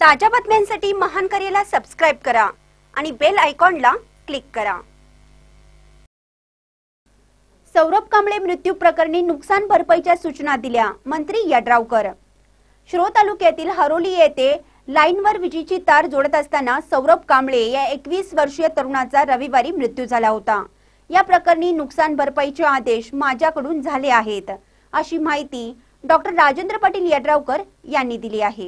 ताज्या बातम्यांसाठी महान करेला सबस्क्राइब करा आणि बेल आयकॉनला क्लिक करा। सौरभ कांबळे मृत्यू प्रकरणी नुकसान भरपाईच्या सूचना दिल्या मंत्री यड्रावकर। शिरोळ तालुक्यातील हरोली येथे लाईनवर विजेची तार जोडत असताना सौरभ कांबळे या 21 वर्षीय तरुणाचा रविवारी मृत्यू झाला होता। या प्रकरणी नुकसान भरपाईचे आदेश माझ्याकडून झाले आहेत, अशी माहिती डॉक्टर राजेंद्र पाटील यड्रावकर यांनी दिली आहे।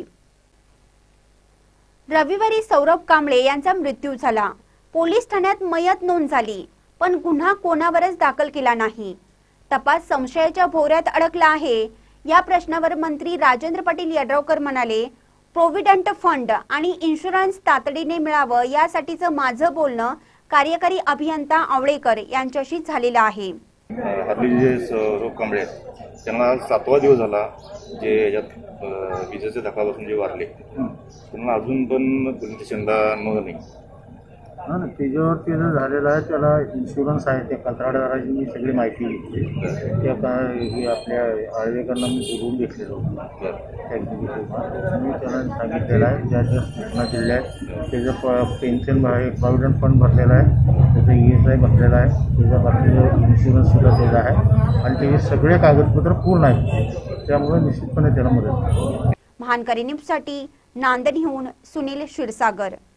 रविवारी सौरभ कांबळे यांचा मृत्यू झाला। पोलीस ठाण्यात मयत नोंद झाली, पण गुन्हा कोणावरच दाखल केला नाही। तपास संशयाच्या भोवऱ्यात अडकला आहे। या प्रश्नावर मंत्री राजेंद्र पाटील यड्रावकर म्हणाले, प्रोव्हिडंट फंड आणि इन्शुरन्स तातडीने मिळावं यासाठीचं माझं बोलणं कार्यकारी अभियंता आवळेकर यांच्याशी झालेलं आहे। हरली सौरभ कांबळे त्यांना 7वा दिवस झाला जे याच्यात विजेच्या धक्कापासून जे वारले, त्यांना अजून पण पोलीस स्टेशनला नोंद नाही। त्याच्यावर त्यानं झालेला आहे, त्याला इन्शुरन्स आहे, त्या कंत्राटदाराची मी सगळी माहिती घेतली। त्या आपल्या आळवेकरांना मी बोलवून घेतलेलं होतं। मी त्यांना सांगितलेलं आहे ज्या ज्या सूचना दिल्या आहेत त्याचं पेन्शन आहे, प्रॉव्हिडंट फंड भरलेला आहे, त्याचं ESI भरलेला आहे, त्याच्या बाकीचं इन्शुरन्ससुद्धा दिला आहे आणि त्याचे सगळे कागदपत्र पूर्ण आहेत, त्यामुळे निश्चितपणे त्याला मदत। महान करेला न्यूजसाठी नांदेडहून सुनील क्षीरसागर।